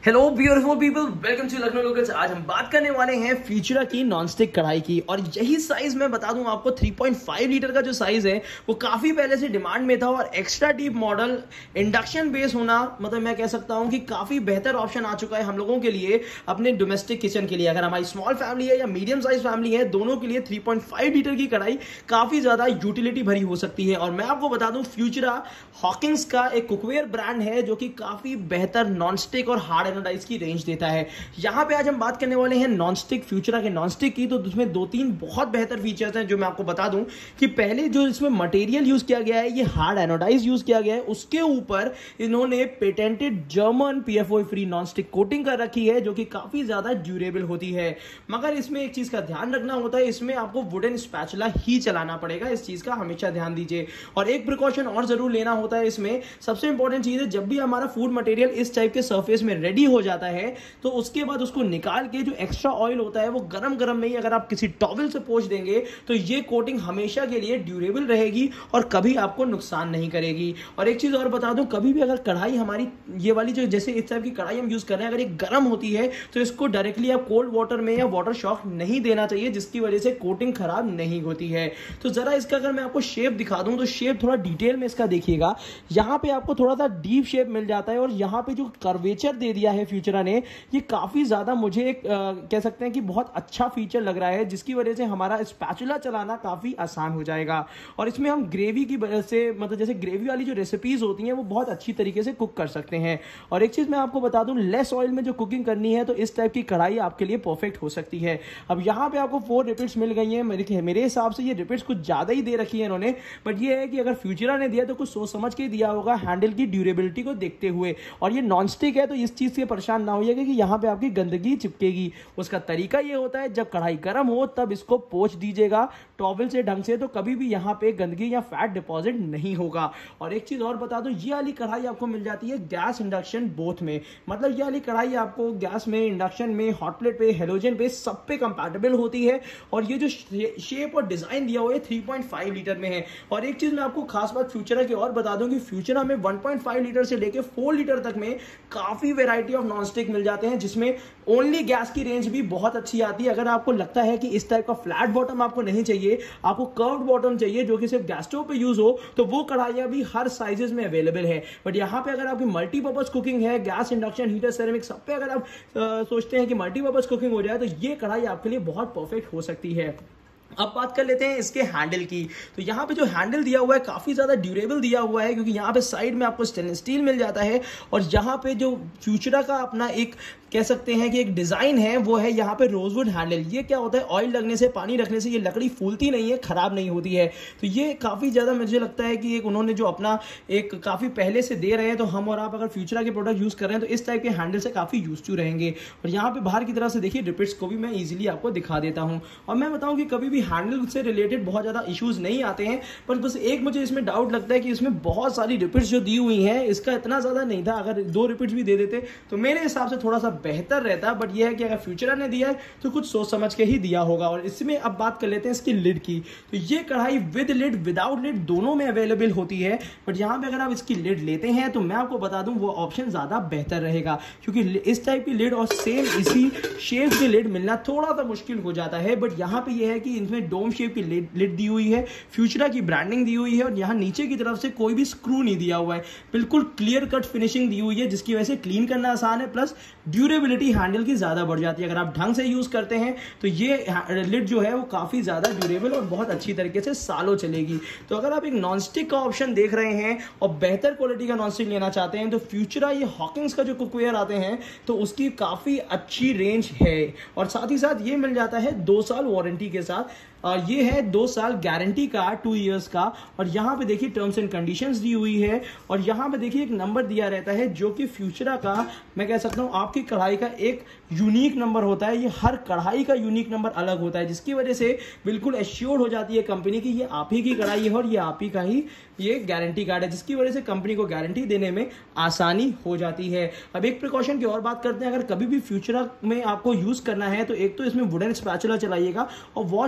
Hello beautiful people, welcome to Lucknow locals. आज हम बात करने वाले हैं फ्यूचरा की नॉनस्टिक कढ़ाई की। और यही साइज मैं बता दूं आपको, 3.5 लीटर का जो साइज है वो काफी पहले से डिमांड में था। और extra deep model induction base होना, मतलब मैं कह सकता हूं कि काफी बेहतर ऑप्शन आ चुका है हम लोगों के लिए अपने डोमेस्टिक किचन के लिए। अगर हमारी स्मॉल फैमिली है या मीडियम साइज फैमिली है, दोनों के लिए 3.5 लीटर की कढ़ाई काफी ज्यादा यूटिलिटी भरी हो सकती है। और मैं आपको बता दूं, फ्यूचरा हॉकिंस का एक कुकवेयर ब्रांड है जो कि काफी बेहतर नॉनस्टिक और हार्ड एनोडाइज की रेंज देता है। यहां पे आज हम बात करने वाले हैं नॉनस्टिक फ्यूचरा के नॉनस्टिक की। तो उसमें दो तीन बहुत बेहतर फीचर्स हैं जो मैं आपको बता दूं कि पहले जो इसमें मटेरियल यूज किया गया है, ये हार्ड एनोडाइज यूज किया गया है। उसके ऊपर इन्होंने patented German PFO free nonstick coating कर रखी है जो कि काफी ज्यादा ड्यूरेबल होती है। मगर इसमें एक चीज का ध्यान रखना होता है, इसमें आपको वुडन स्पैचुला ही चलाना पड़ेगा। इस चीज का हमेशा ध्यान दीजिए। और एक प्रिकॉशन और जरूर लेना होता है इसमें। सबसे इंपॉर्टेंट चीज है, जब भी हमारा फूड मटेरियल इस टाइप के सरफेस में रेडी हो जाता है तो उसके बाद उसको निकाल के जो एक्स्ट्रा ऑयल होता है वो गरम गरम में ही अगर आप किसी टॉवल से पोंछ देंगे तो ये कोटिंग हमेशा के लिए ड्यूरेबल रहेगी और कभी आपको नुकसान नहीं करेगी। और एक चीज और बता दूं, कभी भी अगर कढ़ाई हमारी ये वाली जो जैसे इस टाइप की कढ़ाई हम यूज कर रहे हैं, अगर ये गर्म होती है तो इसको डायरेक्टली आप कोल्ड वाटर में या वाटर शॉक नहीं देना चाहिए, जिसकी वजह से कोटिंग खराब नहीं होती है। तो जरा इसका अगर मैं आपको शेप दिखा दूं तो शेप थोड़ा डिटेल में इसका देखिएगा। यहां पे आपको थोड़ा सा डीप शेप मिल जाता है और यहां पे जो कर्वेचर दे दिया है फ्यूचरा ने, ये काफी ज्यादा मुझे कह सकते हैं कि बहुत अच्छा फीचर लग रहा है, जिसकी वजह से हमारा स्पैचुला चलाना काफी आसान हो जाएगा। और इसमें हम ग्रेवी की वजह से, मतलब जैसे ग्रेवी वाली जो रेसिपीज होती हैं वो बहुत अच्छी तरीके से कुक कर सकते हैं। और एक चीज मैं आपको बता दूं, लेस ऑयल में जो कुकिंग करनी है तो इस टाइप की कढ़ाई आपके लिए परफेक्ट हो सकती है। अब यहाँ पे आपको 4 रिपीट्स मिल गई हैं। मेरे हिसाब से ये रिपीट्स कुछ ज्यादा ही दे रखी है इन्होंने, बट ये है कि अगर फ्यूचरा ने दिया तो कुछ सोच समझ के दिया होगा, हैंडल की ड्यूरेबिलिटी को देखते हुए। और ये नॉन स्टिक है तो इस चीज से परेशान ना होइएगा कि यहाँ पे आपकी गंदगी चिपकेगी। उसका तरीका ये होता है, जब कढ़ाई गर्म हो तब इसको पोंछ दीजिएगा टॉवल से ढंग से, तो कभी भी यहाँ पे गंदगी या फैट डिपॉजिट नहीं होगा। और एक चीज और बता दो, ये वाली कढ़ाई आपको मिल जाती है गैस इंडक्शन बोथ में। मतलब ये वाली कढ़ाई आपको गैस में, इंडक्शन में, हॉट प्लेट पे, हेलोजन पे, सब पे कंपैटिबल होती है। और ये जो शेप और डिजाइन दिया हुआ है 3.5 लीटर में है। और एक चीज मैं आपको खास बात फ्यूचरा की और बता दूं कि फ्यूचरा में 1.5 लीटर से लेकर 4 लीटर तक में काफी वेराइटी ऑफ नॉनस्टिक मिल जाते हैं, जिसमें ओनली गैस की रेंज भी बहुत अच्छी आती है। अगर आपको लगता है कि इस टाइप का फ्लैट बॉटम आपको नहीं चाहिए, आपको कर्व्ड बॉटम चाहिए जो कि सिर्फ गैस स्टोव पे यूज हो, तो वो कढ़ाइयां भी हर साइजेस में अवेलेबल है। बट यहाँ पे अगर आपकी मल्टीपर्पज कुकिंग है, गैस, इंडक्शन, हीटर, सेरेमिक, सब पे अगर आप सोचते हैं कि मल्टीपर्पज कुकिंग हो जाए, तो ये कढ़ाई आपके लिए बहुत परफेक्ट हो सकती है। अब बात कर लेते हैं इसके हैंडल की। तो यहाँ पे जो हैंडल दिया हुआ है काफी ज्यादा ड्यूरेबल दिया हुआ है, क्योंकि यहाँ पे साइड में आपको स्टेनलेस स्टील मिल जाता है। और यहाँ पे जो फ्यूचरा का अपना एक कह सकते हैं कि एक डिजाइन है, वो है यहाँ पे रोजवुड हैंडल। ये क्या होता है, ऑयल लगने से, पानी रखने से ये लकड़ी फूलती नहीं है, खराब नहीं होती है। तो ये काफी ज्यादा मुझे लगता है कि एक उन्होंने जो अपना एक काफी पहले से दे रहे हैं, तो हम और आप अगर फ्यूचरा के प्रोडक्ट यूज कर रहे हैं तो इस टाइप के हैंडल से काफी यूज टू रहेंगे। और यहाँ पे बाहर की तरफ से देखिए, रिपिट्स को भी मैं इजिली आपको दिखा देता हूँ। और मैं बताऊँ कि कभी भी हैंडल से रिलेटेड बहुत ज्यादा इश्यूज नहीं आते हैं, पर बस एक मुझे इसमें डाउट लगता है कि इसमें बहुत सारी रिपिट्स जो दी हुई हैं, इसका इतना ज्यादा नहीं था। अगर 2 रिपिट्स भी दे देते तो मेरे हिसाब से थोड़ा सा बेहतर रहता। बट ये है कि अगर फ्यूचरा ने दिया है तो कुछ सोच समझ के ही दिया होगा। और इसमें अब बात कर लेते हैं इसकी लिड की। तो ये कढ़ाई विद लिड, विदाउट लिड दोनों में अवेलेबल होती है। बट यहां पे अगर आप इसकी लिड लेते हैं तो मैं आपको बता दूं वो ऑप्शन ज्यादा बेहतर रहेगा, क्योंकि इस टाइप की लिड और सेम इसी शेप की लिड मिलना थोड़ा सा मुश्किल हो जाता है। बट यहां पे ये है कि इनमें डोम शेप की लिड दी हुई है, फ्यूचरा की ब्रांडिंग दी हुई है, और यहां नीचे की तरफ से कोई भी स्क्रू नहीं दिया हुआ है। बिल्कुल क्लियर कट फिनिशिंग दी हुई है, जिसकी वजह से क्लीन करना आसान है, प्लस ड्यूरेबिलिटी हैंडल की ज्यादा बढ़ जाती है। अगर आप ढंग से यूज करते हैं तो ये लिड जो है वो काफी ज्यादा ड्यूरेबल और बहुत अच्छी तरीके से सालों चलेगी। तो अगर आप एक नॉनस्टिक का ऑप्शन देख रहे हैं और बेहतर क्वालिटी का नॉनस्टिक लेना चाहते हैं, तो फ्यूचरा ये हॉकिंस का जो कुकवेयर आते हैं तो उसकी काफी अच्छी रेंज है। और साथ ही साथ ये मिल जाता है 2 साल वारंटी के साथ। ये है 2 साल गारंटी का, 2 इयर्स का। और यहाँ पे देखिए टर्म्स एंड कंडीशंस दी हुई है। और यहाँ पे देखिए एक नंबर दिया रहता है जो कि फ्यूचरा का, मैं कह सकता हूँ आपकी कढ़ाई का एक यूनिक नंबर होता है। ये हर कढ़ाई का यूनिक नंबर अलग होता है, जिसकी वजह से बिल्कुल एश्योर्ड हो जाती है कंपनी की ये आप ही की कढ़ाई है और ये आप ही का ही ये गारंटी कार्ड है, जिसकी वजह से कंपनी को गारंटी देने में आसानी हो जाती है। अब एक प्रिकॉशन की और बात करते हैं, अगर कभी भी फ्यूचरा में आपको यूज करना है तो एक तो इसमें वुडन स्पैचुला चलाइएगा, और वॉश करने के लिए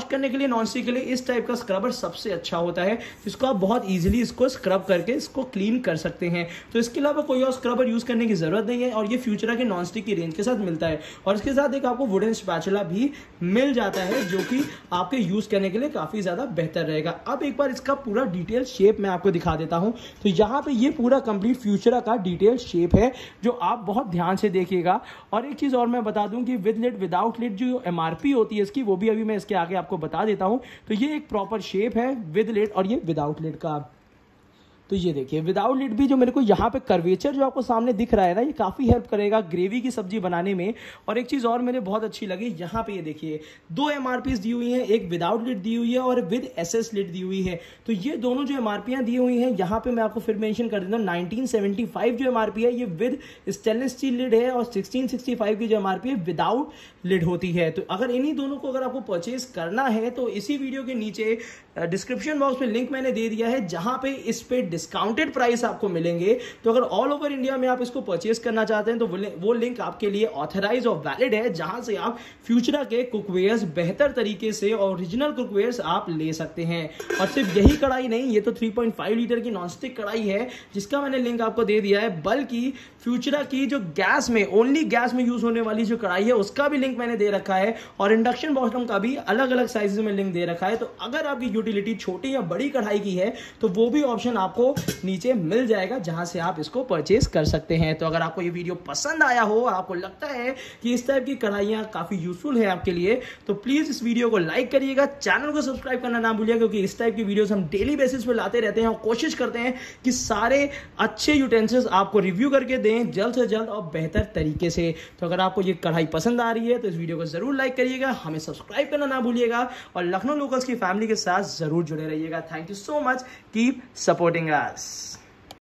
के नॉनस्टिक के लिए इस टाइप का स्क्रबर सबसे अच्छा होता है, जिसको आप बहुत ईजिली इसको स्क्रब करके इसको क्लीन कर सकते हैं। तो इसके अलावा कोई और स्क्रबर यूज करने की जरूरत नहीं है और ये फ्यूचरा के नॉनस्टिक की रेंज के साथ मिलता है। और इसके साथ एक आपको वुडन स्पैचुला भी मिल जाता है, जो कि आपके यूज करने के लिए काफी ज्यादा बेहतर रहेगा। अब एक बार इसका पूरा डिटेल शेप मैं आपको दिखा देता हूं। तो यहाँ पे ये पूरा कंप्लीट फ्यूचरा का डिटेल शेप है, जो आप बहुत ध्यान से देखिएगा। और एक चीज और मैं बता दूं कि विद लिड विदाउट लिड जो एमआरपी होती है इसकी, वो भी अभी मैं इसके आगे आपको बता देता हूं। तो ये एक प्रॉपर शेप है विद लिड और ये विदाउट लिड का। तो ये देखिए विदाउट लिड भी जो मेरे को यहाँ पे कर्वेचर जो आपको सामने दिख रहा है ना, ये काफी हेल्प करेगा ग्रेवी की सब्जी बनाने में। और एक चीज और मुझे बहुत अच्छी लगी, यहाँ पे ये देखिए 2 एमआरपीज दी हुई हैं, एक विदाउट लिड दी हुई है और विद एसएस लिड दी हुई है। तो ये दोनों जो एमआरपियां दी हुई हैं, यहाँ पे मैं आपको फिर मेंशन कर देता हूँ 1975 जो एमआरपी है ये विद स्टेनलेस स्टील लिड है और 1665 की जो एमआरपी है विदाउट लिड होती है। तो अगर इन्हीं दोनों को अगर आपको परचेज करना है तो इसी वीडियो के नीचे डिस्क्रिप्शन बॉक्स में लिंक मैंने दे दिया है, जहां पे इस पे डिस्काउंटेड प्राइस आपको मिलेंगे। तो अगर ऑल ओवर इंडिया में आप इसको परचेस करना चाहते हैं तो वो लिंक आपके लिए ऑथराइज और वैलिड है, जहां से आप फ्यूचरा के कुकवेयर्स बेहतर तरीके से और ओरिजिनल कुकवेयर्स आप ले सकते हैं। और सिर्फ यही कढ़ाई नहीं, ये तो 3.5 लीटर की नॉनस्टिक कढ़ाई है जिसका मैंने लिंक आपको दे दिया है, बल्कि फ्यूचरा की जो गैस में ओनली गैस में यूज होने वाली जो कढ़ाई है उसका भी लिंक मैंने दे रखा है और इंडक्शन बॉटम का भी अलग अलग साइज में लिंक दे रखा है। तो अगर आपकी यूटिलिटी छोटी या बड़ी कढ़ाई की है तो वो भी ऑप्शन आपको नीचे मिल जाएगा, जहां से आप इसको परचेज कर सकते हैं। तो अगर आपको ये वीडियो पसंद आया हो और आपको लगता है कि इस टाइप की कढ़ाइयां काफी यूजफुल है आपके लिए, तो प्लीज इस वीडियो को लाइक करिएगा, चैनल को सब्सक्राइब करना ना भूलिएगा, क्योंकि इस टाइप की वीडियोस हम डेली बेसिस पे लाते रहते हैं और कोशिश करते हैं कि सारे अच्छे यूटेंसिल्स आपको रिव्यू करके दें जल्द से जल्द और बेहतर तरीके से। तो अगर आपको ये कढ़ाई पसंद आ रही है तो इस वीडियो को जरूर लाइक करिएगा, हमें सब्सक्राइब करना ना भूलिएगा और लखनऊ लोकल्स की फैमिली के साथ जरूर जुड़े रहिएगा। Thank you so much, keep supporting us.